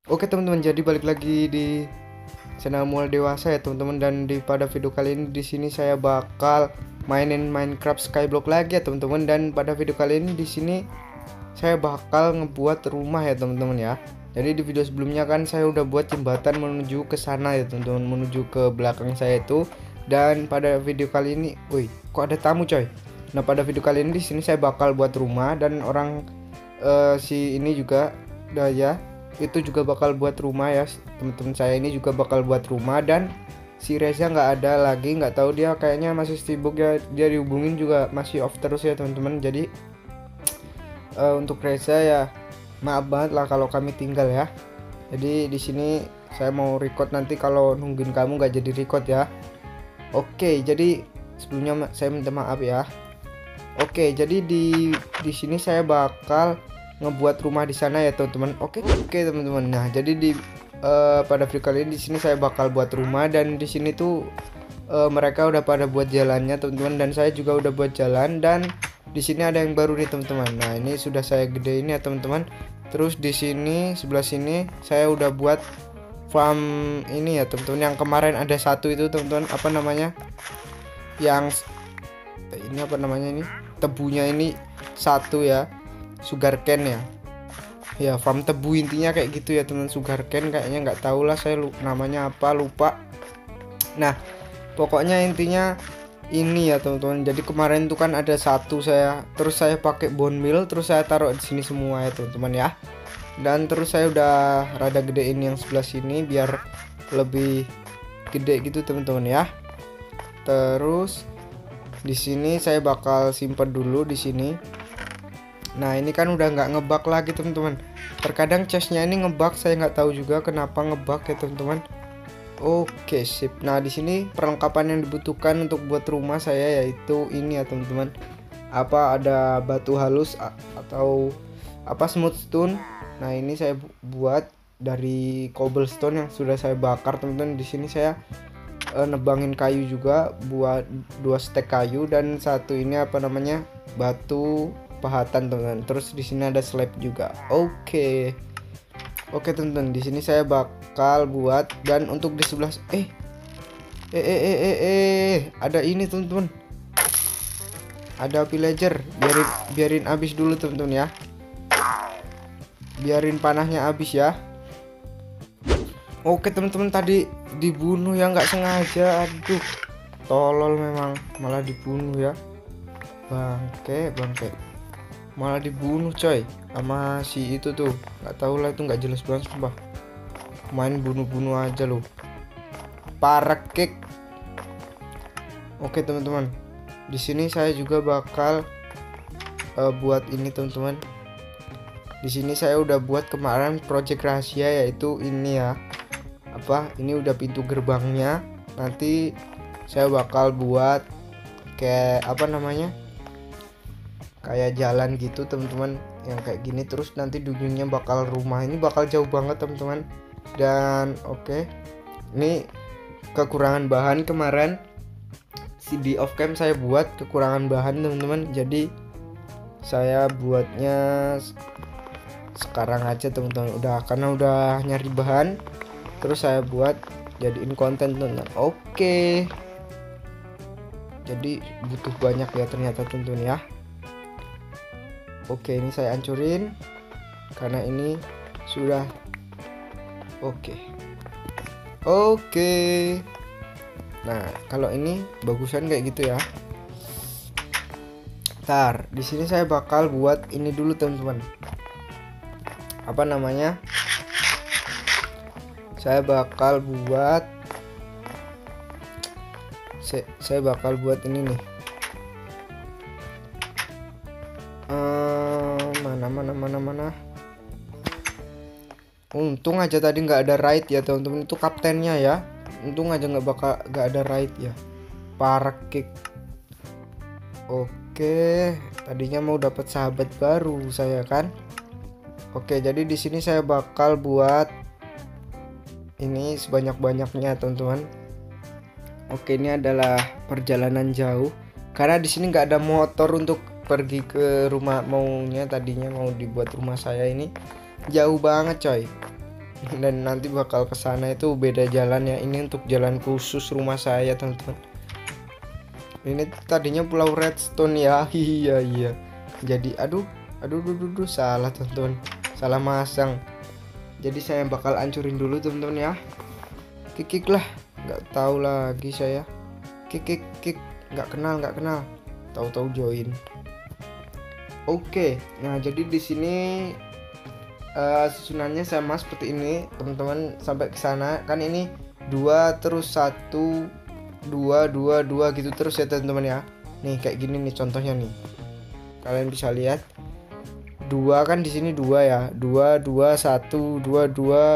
Oke teman-teman, jadi balik lagi di channel Mual Dewasa ya teman-teman. Dan pada video kali ini di sini saya bakal mainin Minecraft Skyblock lagi ya teman-teman. Dan pada video kali ini di sini saya bakal ngebuat rumah ya teman-teman ya. Jadi di video sebelumnya kan saya udah buat jembatan menuju ke sana ya teman-teman, menuju ke belakang saya itu. Dan pada video kali ini, wih, kok ada tamu coy. Nah pada video kali ini di sini saya bakal buat rumah dan orang si ini juga Daya itu juga bakal buat rumah ya, teman-teman saya ini juga bakal buat rumah. Dan si Reza nggak ada lagi, nggak tahu dia kayaknya masih sibuk ya, dia dihubungin juga masih off terus ya teman-teman. Jadi untuk Reza ya maaf banget lah kalau kami tinggal ya. Jadi di sini saya mau record, nanti kalau nungguin kamu nggak jadi record ya. Oke, jadi sebelumnya saya minta maaf ya. Oke, jadi di sini saya bakal ngebuat rumah di sana ya teman-teman. Oke teman-teman. Nah, jadi pada video kali ini di sini saya bakal buat rumah, dan di sini tuh mereka udah pada buat jalannya teman-teman, dan saya juga udah buat jalan. Dan di sini ada yang baru nih teman-teman. Nah, ini sudah saya gedein ya teman-teman. Terus di sini sebelah sini saya udah buat farm ini ya teman-teman. Yang kemarin ada satu itu teman-teman, apa namanya? Yang ini apa namanya ini? Tebunya ini satu ya. Sugarcane ya, farm tebu intinya kayak gitu ya teman. Sugarcane kayaknya, nggak tahu lah saya namanya apa, lupa. Nah pokoknya intinya ini ya teman-teman. Jadi kemarin tuh kan ada satu terus saya pakai bone meal, terus saya taruh di sini semua ya teman-teman ya. Dan terus saya udah rada gedein yang sebelah sini biar lebih gede gitu teman-teman ya. Terus di sini saya bakal simpan dulu di sini. Nah ini kan udah nggak ngebug lagi teman-teman. Terkadang chestnya ini ngebug, saya nggak tahu juga kenapa ngebug ya teman-teman. Oke sip. Nah di sini perlengkapan yang dibutuhkan untuk buat rumah saya yaitu ini ya teman-teman. Apa ada batu halus atau apa smooth stone. Nah ini saya buat dari cobblestone yang sudah saya bakar teman-teman. Di sini saya nebangin kayu juga, buat 2 stek kayu, dan satu ini apa namanya batu pahatan teman-teman. Terus di sini ada slab juga. Oke teman-teman, di sini saya bakal buat. Dan untuk di sebelah ada ini teman-teman, ada villager. Biarin habis dulu teman-teman ya, biarin panahnya habis ya. Oke teman-teman, tadi dibunuh ya, nggak sengaja. Aduh tolol memang, malah dibunuh ya. Bangke malah dibunuh coy sama si itu tuh. Nggak tahu lah, itu nggak jelas banget sumpah, main bunuh-bunuh aja loh, parah kek. Oke teman-teman, di sini saya juga bakal buat ini teman-teman. Di sini saya udah buat kemarin project rahasia, yaitu ini ya, apa ini udah pintu gerbangnya. Nanti saya bakal buat kayak apa namanya, kayak jalan gitu teman-teman, yang kayak gini. Terus nanti di ujungnya bakal rumah, ini bakal jauh banget teman-teman. Dan oke, ini kekurangan bahan kemarin di off cam saya buat kekurangan bahan teman-teman. Jadi saya buatnya sekarang aja teman-teman, karena udah nyari bahan, terus saya buat jadiin konten teman-teman. Oke, jadi butuh banyak ya ternyata teman-teman ya. Oke, ini saya hancurin karena ini sudah oke. Nah kalau ini bagusan kayak gitu ya. Ntar di sini saya bakal buat ini dulu teman-teman, apa namanya, saya bakal buat ini nih. Mana. Untung aja tadi nggak ada raid ya teman-teman, itu kaptennya ya. Untung aja nggak ada raid ya, parah kick. Oke, tadinya mau dapat sahabat baru saya kan. Oke, jadi di sini saya bakal buat ini sebanyak-banyaknya teman-teman. Oke, ini adalah perjalanan jauh karena di sini nggak ada motor untuk pergi ke rumah. Tadinya mau dibuat rumah saya ini jauh banget coy. dan nanti bakal ke sana itu beda jalan ya. Ini untuk jalan khusus rumah saya teman-teman. Ini tadinya Pulau Redstone ya. Iya. Jadi aduh, salah teman-teman, salah masang. Jadi saya bakal hancurin dulu teman-teman ya. Kik lah, nggak tahu lagi saya. Kik, nggak kenal. Tahu-tahu join. Oke, nah jadi di sini susunannya sama seperti ini teman-teman sampai ke sana kan. Ini 2 terus 1 2 gitu terus ya teman-teman ya. Nih kayak gini nih contohnya nih, kalian bisa lihat 2 kan di sini 2 ya, 2 1 2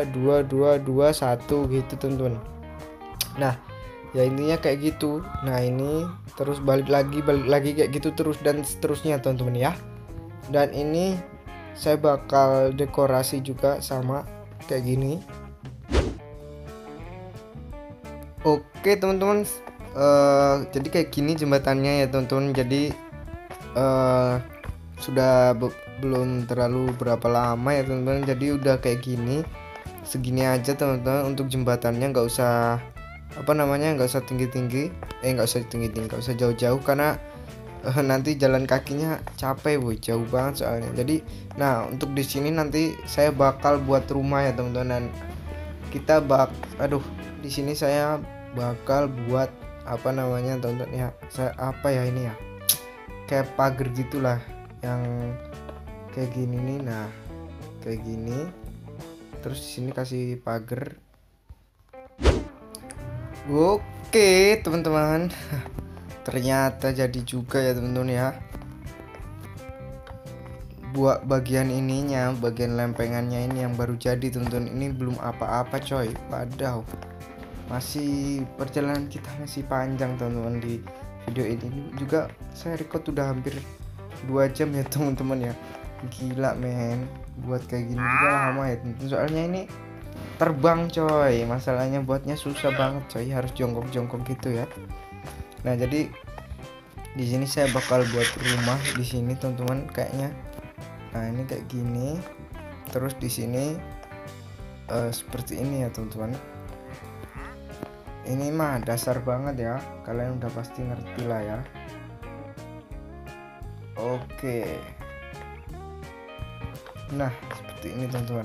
1 gitu teman-teman. Nah ya intinya kayak gitu. Nah ini terus balik lagi kayak gitu terus dan seterusnya teman-teman ya. Dan ini saya bakal dekorasi juga sama kayak gini. Oke teman-teman, jadi kayak gini jembatannya ya teman-teman. Jadi sudah belum terlalu berapa lama ya teman-teman. Jadi udah kayak gini, segini aja teman-teman untuk jembatannya. Nggak usah nggak usah tinggi-tinggi, nggak usah jauh-jauh karena nanti jalan kakinya capek boy, jauh banget soalnya. Jadi nah untuk di sini nanti saya bakal buat rumah ya teman-teman. Dan kita di sini saya bakal buat teman-teman ya. Saya ini ya, kayak pagar gitulah yang kayak gini nih. Nah kayak gini terus di sini kasih pagar. Oke teman-teman, ternyata jadi juga ya teman-teman ya. Buat bagian ininya, bagian lempengannya ini yang baru jadi teman-teman. Ini belum apa-apa coy, padahal masih perjalanan kita masih panjang teman-teman. Di video ini juga saya record udah hampir 2 jam ya teman-teman ya. Gila men, buat kayak gini juga lama ya teman-teman. Soalnya ini terbang coy, masalahnya buatnya susah banget coy, harus jongkok gitu ya. Nah jadi di sini saya bakal buat rumah di sini teman-teman kayaknya. Nah ini kayak gini, terus di sini seperti ini ya teman-teman. Ini mah dasar banget ya, kalian udah pasti ngerti lah ya. Oke, nah seperti ini teman-teman.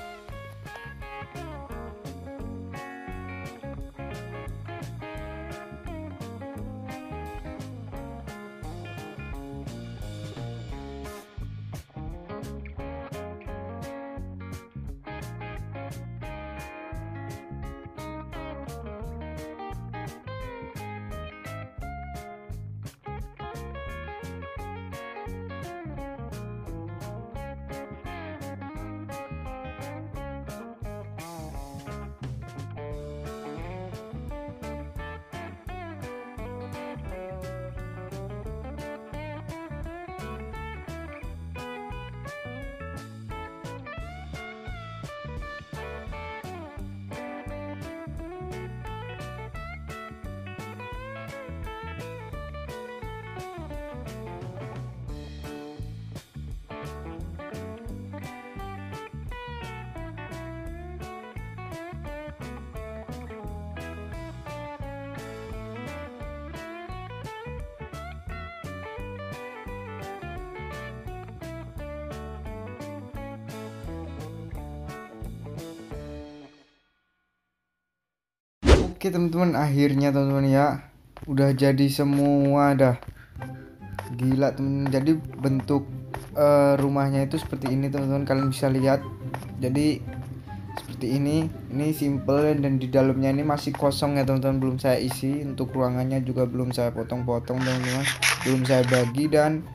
Oke teman-teman, akhirnya teman-teman ya udah jadi semua dah. Gila teman-teman. Jadi bentuk rumahnya itu seperti ini teman-teman, kalian bisa lihat. Jadi seperti ini simple dan di dalamnya ini masih kosong ya teman-teman, belum saya isi. Untuk ruangannya juga belum saya potong-potong teman-teman, belum saya bagi. Dan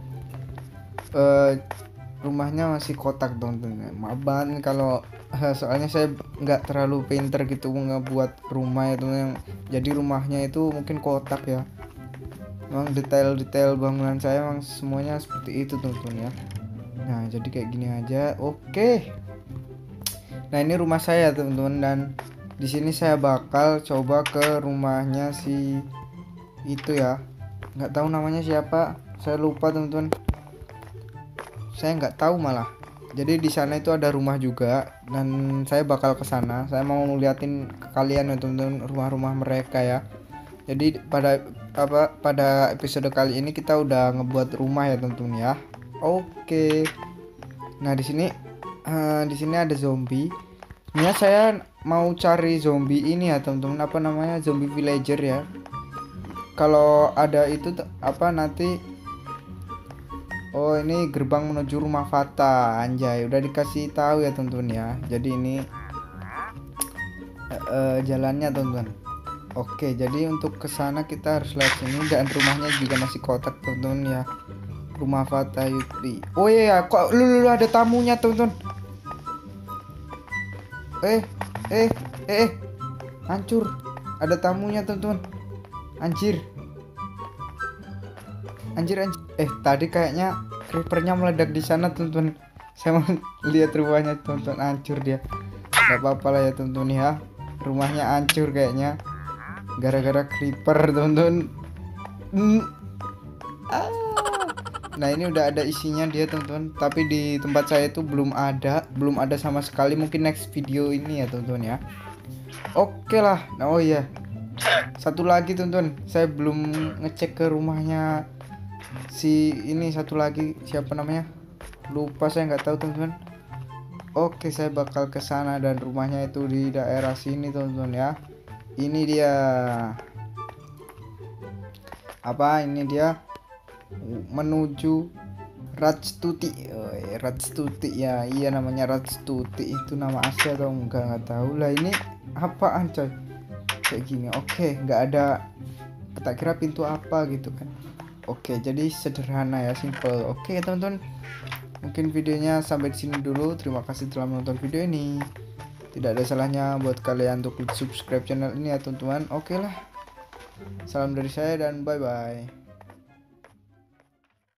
rumahnya masih kotak teman-teman. Maaf banget kalau soalnya saya nggak terlalu pinter gitu ngebuat rumah itu yang jadi rumahnya itu mungkin kotak ya. Memang detail bangunan saya memang semuanya seperti itu teman-teman ya. Nah jadi kayak gini aja. Oke, nah ini rumah saya teman-teman. Dan di sini saya bakal coba ke rumahnya si itu ya, nggak tahu namanya siapa, saya lupa teman-teman, saya nggak tahu malah. Jadi di sana itu ada rumah juga dan saya bakal ke sana. Saya mau ngeliatin ke kalian ya teman-teman rumah-rumah mereka ya. Jadi pada episode kali ini kita udah ngebuat rumah ya teman-teman ya. Oke. Nah, di sini ada zombie. Ini saya mau cari zombie ini ya teman-teman, apa namanya, zombie villager ya. Kalau ada itu nanti. Oh, ini gerbang menuju rumah Fata. Anjay, udah dikasih tahu ya teman-teman ya. Jadi ini jalannya teman-teman. Oke, jadi untuk ke sana kita harus lewat sini dan rumahnya juga masih kotak teman-teman ya. Rumah Fata Yutri. Oh iya, kok lu ada tamunya teman-teman. Hancur. Ada tamunya teman-teman. Anjir. Tadi kayaknya creepernya meledak di sana teman-teman. Saya mau lihat rumahnya teman-teman, hancur dia. Gak apa-apa lah ya teman-teman ya. Rumahnya hancur kayaknya gara-gara creeper teman-teman. Nah, ini udah ada isinya dia teman-teman. Tapi di tempat saya itu belum ada sama sekali. Mungkin next video ini ya teman-teman ya. Oke lah. Nah, oh iya, satu lagi teman-teman, saya belum ngecek ke rumahnya si ini satu lagi, siapa namanya, lupa, saya nggak tahu teman-teman. Oke, saya bakal ke sana dan rumahnya itu di daerah sini teman-teman ya. Ini dia ini dia menuju Rajstuti. Rajstuti ya, iya namanya Rajstuti. Itu nama asli atau nggak tahu lah. Ini apaan coy kayak gini. Oke, nggak ada, tak kira pintu apa gitu kan. Oke, jadi sederhana ya, simple. Oke teman-teman, mungkin videonya sampai di sini dulu. Terima kasih telah menonton video ini. Tidak ada salahnya buat kalian untuk klik subscribe channel ini ya teman-teman. Oke lah, salam dari saya dan bye bye.